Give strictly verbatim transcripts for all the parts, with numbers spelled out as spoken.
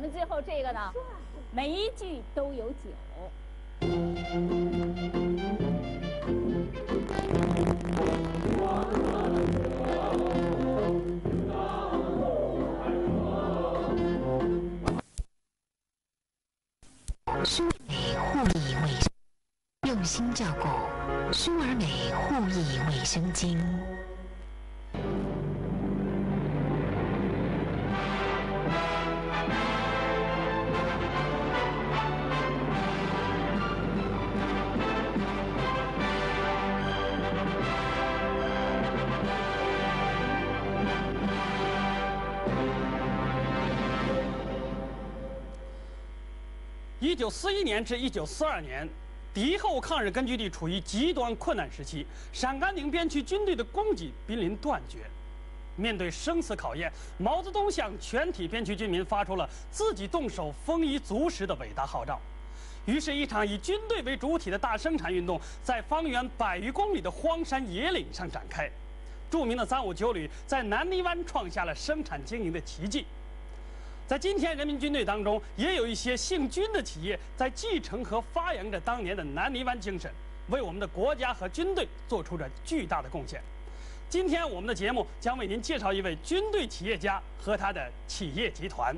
们最后这个呢，每一句都有酒。 舒美护益卫生，用心教构舒尔美护益卫生巾。 一九四一年至一九四二年，敌后抗日根据地处于极端困难时期，陕甘宁边区军队的供给濒临断绝。面对生死考验，毛泽东向全体边区军民发出了自己动手丰衣足食的伟大号召。于是，一场以军队为主体的大生产运动在方圆百余公里的荒山野岭上展开。著名的三五九旅在南泥湾创下了生产经营的奇迹。在今天人民军队当中，也有一些姓军的企业在继承和发扬着当年的南泥湾精神，为我们的国家和军队做出着巨大的贡献。今天我们的节目将为您介绍一位军队企业家和他的企业集团。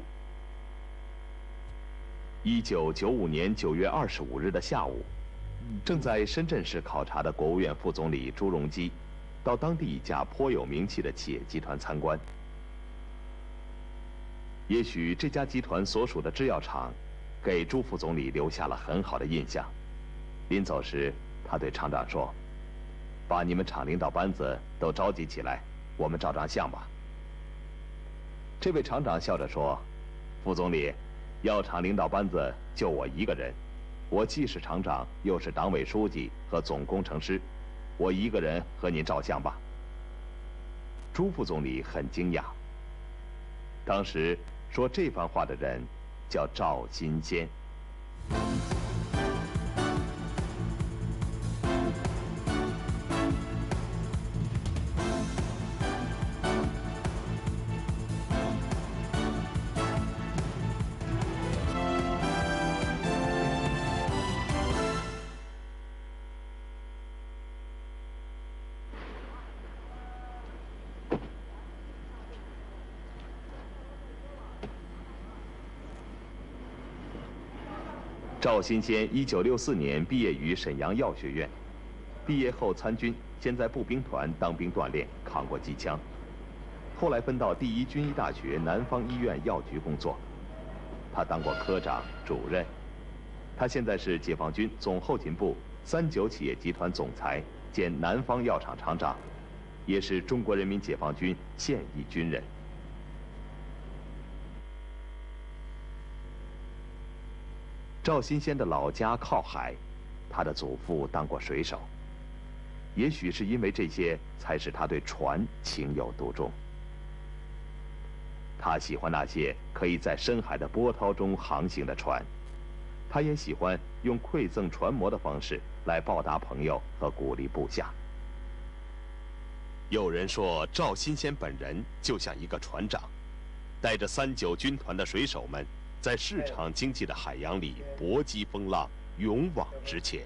一九九五年九月二十五日的下午，正在深圳市考察的国务院副总理朱镕基，到当地一家颇有名气的企业集团参观。也许这家集团所属的制药厂，给朱副总理留下了很好的印象。临走时，他对厂长说：“把你们厂领导班子都召集起来，我们照张相吧。”这位厂长笑着说：“副总理，药厂领导班子就我一个人，我既是厂长，又是党委书记和总工程师，我一个人和您照相吧。”朱副总理很惊讶。当时说这番话的人叫赵新先。赵新先一九六四年毕业于沈阳药学院，毕业后参军，先在步兵团当兵锻炼，扛过机枪，后来分到第一军医大学南方医院药局工作，他当过科长、主任。他现在是解放军总后勤部三九企业集团总裁兼南方药厂厂长，也是中国人民解放军现役军人。赵新先的老家靠海，他的祖父当过水手。也许是因为这些，才使他对船情有独钟。他喜欢那些可以在深海的波涛中航行的船，他也喜欢用馈赠船舶的方式来报答朋友和鼓励部下。有人说，赵新先本人就像一个船长，带着三九军团的水手们，在市场经济的海洋里搏击风浪，勇往直前。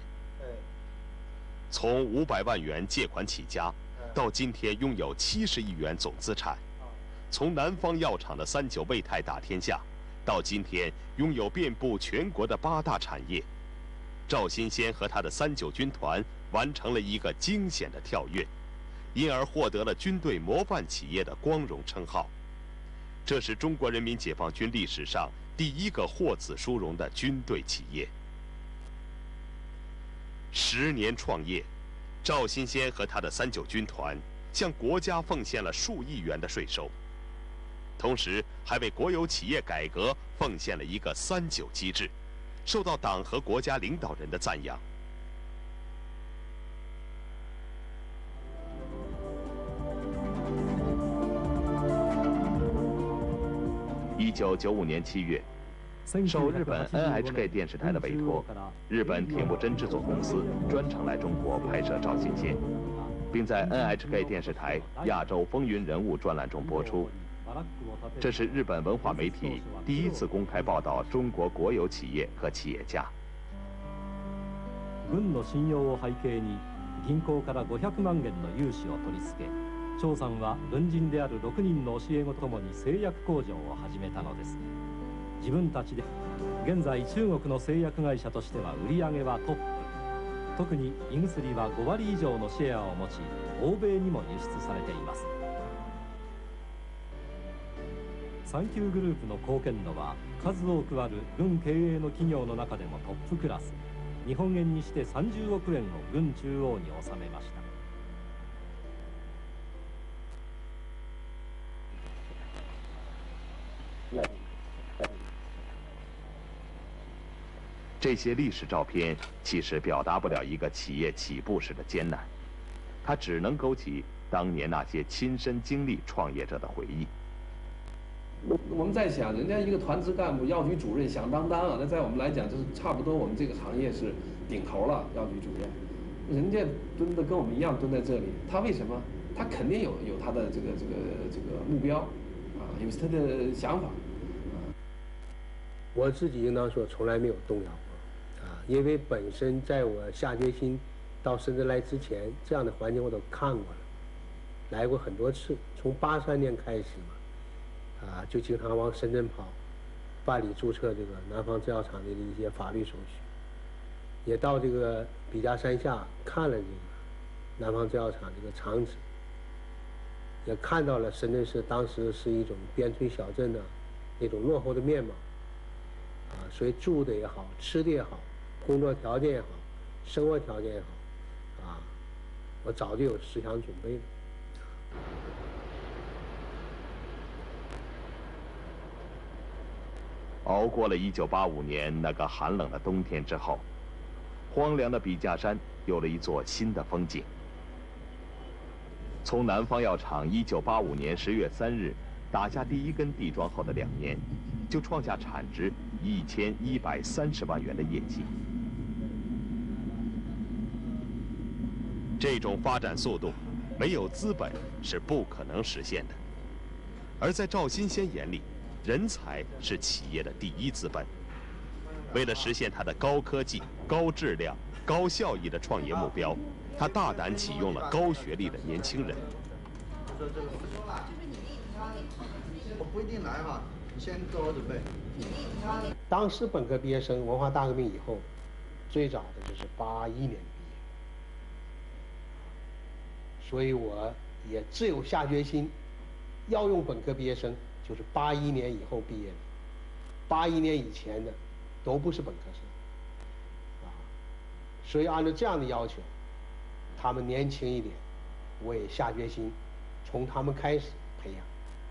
从五百万元借款起家，到今天拥有七十亿元总资产；从南方药厂的三九胃泰打天下，到今天拥有遍布全国的八大产业。赵新先和他的三九军团完成了一个惊险的跳跃，因而获得了军队模范企业的光荣称号。这是中国人民解放军历史上第一个获此殊荣的军队企业。十年创业，赵新先和他的三九军团向国家奉献了数亿元的税收，同时还为国有企业改革奉献了一个三九机制，受到党和国家领导人的赞扬。一九九五年七月，受日本 N H K 电视台的委托，日本铁木真制作公司专程来中国拍摄赵新先，并在 N H K 电视台亚洲风云人物专栏中播出， 这是日本文化媒体第一次公开报道中国国有企业和企业家。 軍の信用を背景に銀行からごひゃくまんえんの融資を取り付け、張さんは軍人であるろくにんの教え子とともに製薬工場を始めたのです。自分たちで現在中国の製薬会社としては売り上げはトップ。特に胃薬はごわり以上のシェアを持ち、欧米にも輸出されています。サンキューグループの貢献度は数多くある軍経営の企業の中でもトップクラス。日本円にしてさんじゅうおくえんを軍中央に収めました。 这些历史照片其实表达不了一个企业起步时的艰难，它只能勾起当年那些亲身经历创业者的回忆。 我们在想，人家一个团支干部、药局主任响当当啊，那在我们来讲，就是差不多我们这个行业是顶头了。药局主任，人家蹲的跟我们一样蹲在这里，他为什么？他肯定有有他的这个这个这个目标，啊，有他的想法。啊， 我自己应当说从来没有动摇过，啊，因为本身在我下决心到深圳来之前，这样的环境我都看过了，来过很多次，从八三年开始嘛。啊，就经常往深圳跑，办理注册这个南方制药厂的一些法律手续，也到这个笔架山下看了这个南方制药厂这个厂址，也看到了深圳市当时是一种边陲小镇的那种落后的面貌，啊，所以住的也好，吃的也好，工作条件也好，生活条件也好，啊，我早就有思想准备了。 熬过了一九八五年那个寒冷的冬天之后，荒凉的笔架山有了一座新的风景。从南方药厂一九八五年十月三日打下第一根地桩后的两年，就创下产值一千一百三十万元的业绩。这种发展速度，没有资本是不可能实现的。而在赵新先眼里，人才是企业的第一资本。为了实现他的高科技、高质量、高效益的创业目标，他大胆启用了高学历的年轻人。 我不一定来哈，你先做好准备。 当时本科毕业生，文化大革命以后，最早的就是八一年毕业，所以我也自有下决心，要用本科毕业生。就是八一年以后毕业的，八一年以前的都不是本科生，啊，所以按照这样的要求，他们年轻一点，我也下决心从他们开始培养。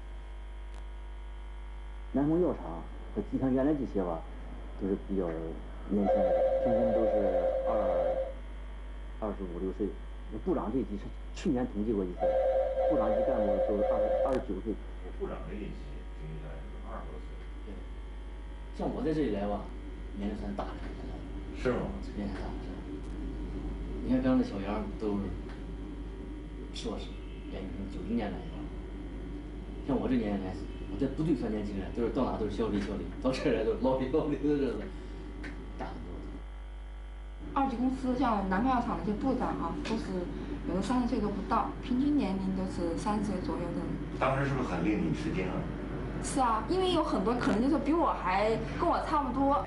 南方药厂和集团原来这些吧，都是比较年轻的，平均都是二二十五六岁。部长这一级是去年统计过一次，部长级干部都是二十二十九岁。 部长这一级平均来是二十多岁。 对，像我在这里来吧，年龄算大的。 是吗？ 年龄大的。你看刚才小杨都是硕士，研究生九零年来的。像我这年龄来，我在部队算年轻人，都是到哪都是小李小李，到这儿来都是老李老李的日子，大很多。 二级公司像南方药厂那些部长啊，都是有的三十岁都不到，平均年龄都是三十岁左右的。 当时是不是很令你吃惊啊？ 是啊，因为有很多可能就是比我还跟我差不多。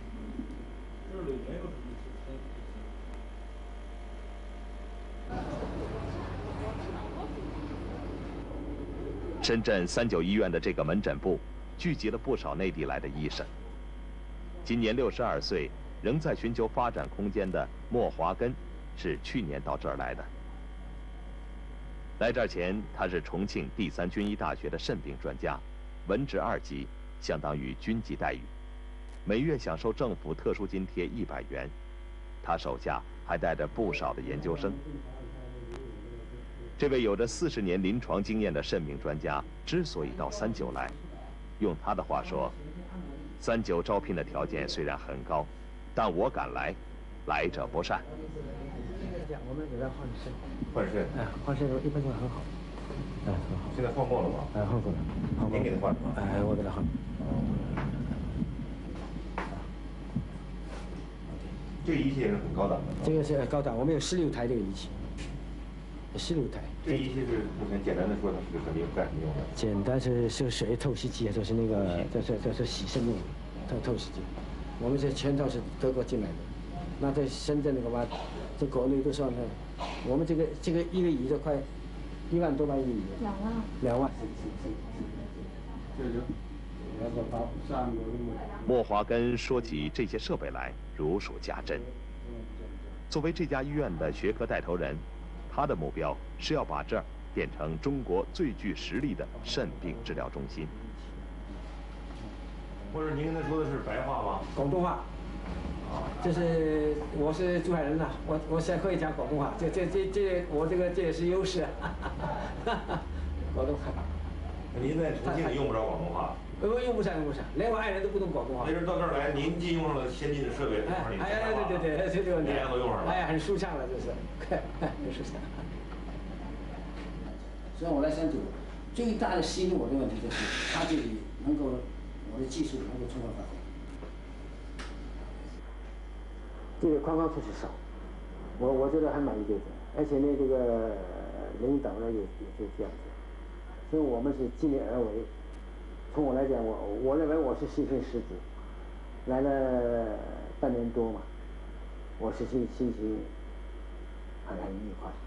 深圳三九医院的这个门诊部，聚集了不少内地来的医生。今年六十二岁，仍在寻求发展空间的莫华根，是去年到这儿来的。来这儿前，他是重庆第三军医大学的肾病专家，文职二级，相当于军级待遇，每月享受政府特殊津贴一百元。他手下还带着不少的研究生。这位有着四十年临床经验的肾病专家，之所以到三九来，用他的话说，三九招聘的条件虽然很高，但我敢来，来者不善。 我们给他换肾， 换肾， 哎，换肾一般性很好。 哎， 现在换过了吗？ 哎，换过了，换过了。 您给他换的吗？ 哎，我给他换。 这个仪器也是很高档的。 这个是高档，我们有十六台这个仪器，十六台。 这仪器是目前简单的说，它是什么用干什么用的？ 简单是是水透析机，就是那个这是这是洗肾用的，透透析机。我们这全套是德国进来的，那在深圳那个嘛，在国内都算上，我们这个这个一个椅子快一万多万一个椅子。两万。两万。这就。 莫华根说起这些设备来如数家珍。作为这家医院的学科带头人，他的目标是要把这儿变成中国最具实力的肾病治疗中心。 或者您跟他说的是白话吗？ 广东话。这是我是珠海人呐，我我现在可以讲广东话，这这这这我这个这也是优势。广东话。 您在重庆用不着广东话。 我用不上，用不上，连我爱人都不懂广东话。 那时到这儿来，您既用上了先进的设备， 哎哎对对对，这个问题， 两样都用上了。 哎呀，很舒畅了，这是，很舒畅。所以我来深圳，最大的吸引我的问题就是，他这里能够，我的技术能够充分发挥。这个框框确实少，我我觉得还满意这个，而且呢，这个领导呢也也就这样子，所以我们是尽力而为。从我来讲，我我认为我是牺牲失职，来了半年多嘛，我是心心情很很愉快。